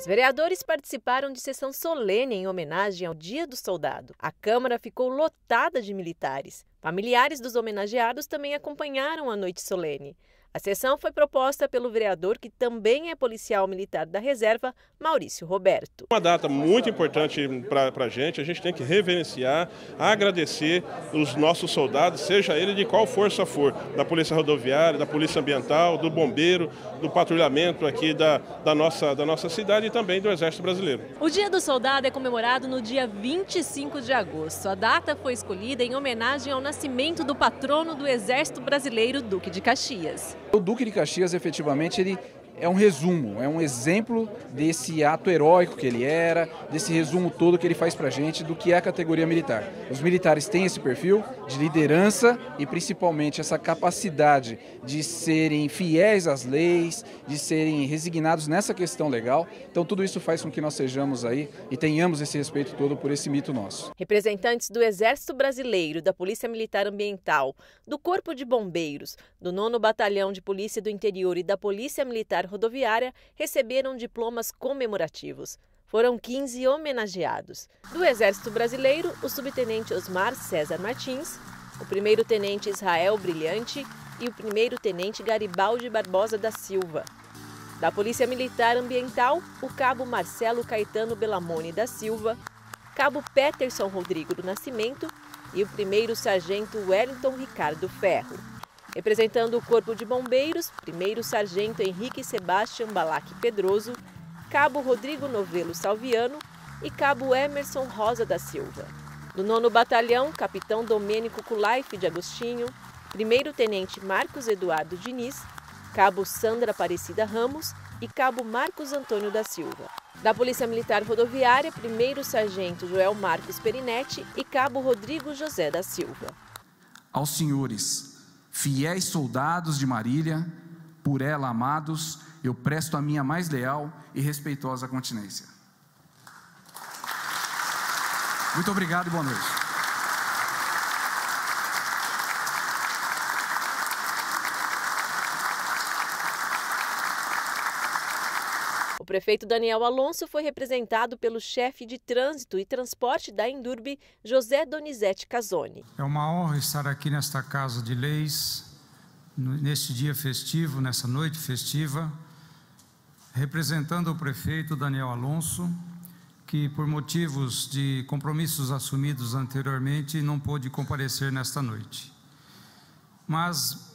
Os vereadores participaram de sessão solene em homenagem ao Dia do Soldado. A Câmara ficou lotada de militares. Familiares dos homenageados também acompanharam a noite solene. A sessão foi proposta pelo vereador, que também é policial militar da reserva, Maurício Roberto. Uma data muito importante para a gente tem que reverenciar, agradecer os nossos soldados, seja ele de qual força for, da Polícia Rodoviária, da Polícia Ambiental, do Bombeiro, do patrulhamento aqui da nossa cidade e também do Exército Brasileiro. O Dia do Soldado é comemorado no dia 25 de agosto. A data foi escolhida em homenagem ao nascimento do patrono do Exército Brasileiro, Duque de Caxias. O Duque de Caxias, efetivamente, ele é um resumo, é um exemplo desse ato heróico que ele era, desse resumo todo que ele faz pra gente do que é a categoria militar. Os militares têm esse perfil de liderança e principalmente essa capacidade de serem fiéis às leis, de serem resignados nessa questão legal. Então tudo isso faz com que nós sejamos aí e tenhamos esse respeito todo por esse mito nosso. Representantes do Exército Brasileiro, da Polícia Militar Ambiental, do Corpo de Bombeiros, do 9º Batalhão de Polícia do Interior e da Polícia Militar Rodoviária receberam diplomas comemorativos. Foram 15 homenageados. Do Exército Brasileiro, o subtenente Osmar César Martins, o primeiro-tenente Israel Brilhante e o primeiro-tenente Garibaldi Barbosa da Silva. Da Polícia Militar Ambiental, o cabo Marcelo Caetano Bellamone da Silva, cabo Peterson Rodrigo do Nascimento e o primeiro-sargento Wellington Ricardo Ferro. Representando o Corpo de Bombeiros, primeiro-sargento Henrique Sebastião Balac Pedroso, cabo Rodrigo Novelo Salviano e cabo Emerson Rosa da Silva. Do 9º Batalhão, capitão Domênico Culaife de Agostinho, primeiro-tenente Marcos Eduardo Diniz, cabo Sandra Aparecida Ramos e cabo Marcos Antônio da Silva. Da Polícia Militar Rodoviária, primeiro-sargento Joel Marcos Perinetti e cabo Rodrigo José da Silva. Aos senhores fiéis soldados de Marília, por ela amados, eu presto a minha mais leal e respeitosa continência. Muito obrigado e boa noite. O prefeito Daniel Alonso foi representado pelo chefe de Trânsito e Transporte da Endurbe, José Donizete Casoni. É uma honra estar aqui nesta Casa de Leis, neste dia festivo, nessa noite festiva, representando o prefeito Daniel Alonso, que por motivos de compromissos assumidos anteriormente não pôde comparecer nesta noite. Mas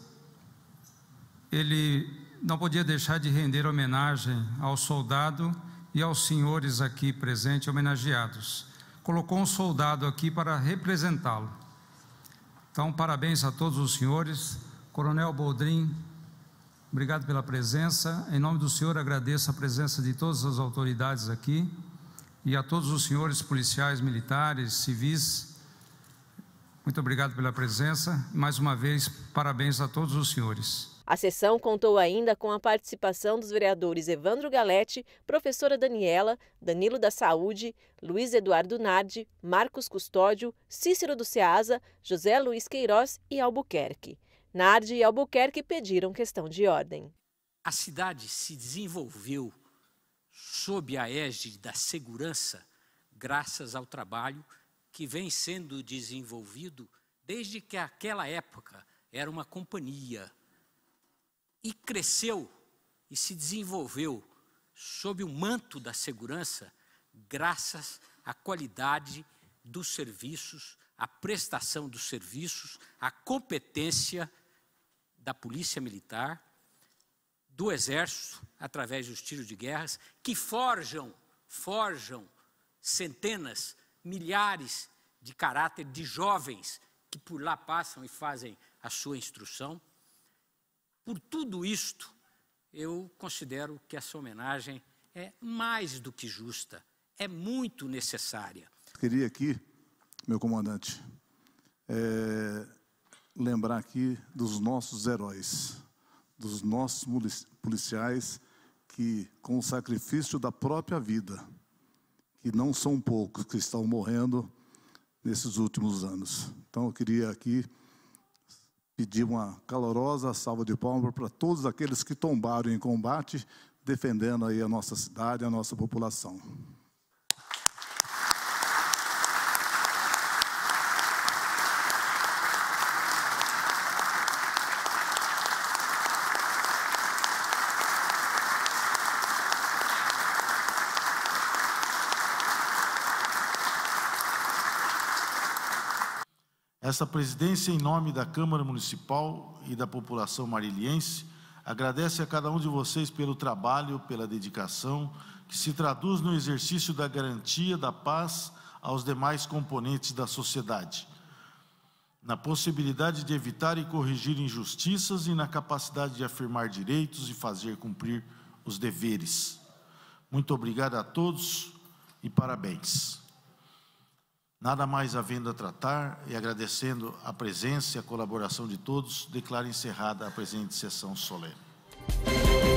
ele não podia deixar de render homenagem ao soldado e aos senhores aqui presentes homenageados. Colocou um soldado aqui para representá-lo. Então, parabéns a todos os senhores. Coronel Boldrin, obrigado pela presença. Em nome do senhor, agradeço a presença de todas as autoridades aqui e a todos os senhores policiais, militares, civis. Muito obrigado pela presença. Mais uma vez, parabéns a todos os senhores. A sessão contou ainda com a participação dos vereadores Evandro Galete, professora Daniela, Danilo da Saúde, Luiz Eduardo Nardi, Marcos Custódio, Cícero do Ceasa, José Luiz Queiroz e Albuquerque. Nardi e Albuquerque pediram questão de ordem. A cidade se desenvolveu sob a égide da segurança graças ao trabalho que vem sendo desenvolvido desde que aquela época era uma companhia e cresceu e se desenvolveu sob o manto da segurança graças à qualidade dos serviços, à prestação dos serviços, à competência da Polícia Militar, do Exército, através dos tiros de guerras, que forjam centenas, milhares de caráter de jovens que por lá passam e fazem a sua instrução. Por tudo isto, eu considero que essa homenagem é mais do que justa, é muito necessária. Queria aqui, meu comandante, lembrar aqui dos nossos heróis, dos nossos policiais que, com o sacrifício da própria vida, que não são poucos que estão morrendo nesses últimos anos. Então, eu queria aqui pedir uma calorosa salva de palmas para todos aqueles que tombaram em combate, defendendo aí a nossa cidade, a nossa população. Essa presidência, em nome da Câmara Municipal e da população mariliense, agradece a cada um de vocês pelo trabalho, pela dedicação, que se traduz no exercício da garantia da paz aos demais componentes da sociedade, na possibilidade de evitar e corrigir injustiças e na capacidade de afirmar direitos e fazer cumprir os deveres. Muito obrigado a todos e parabéns. Nada mais havendo a tratar, e agradecendo a presença e a colaboração de todos, declaro encerrada a presente sessão solene.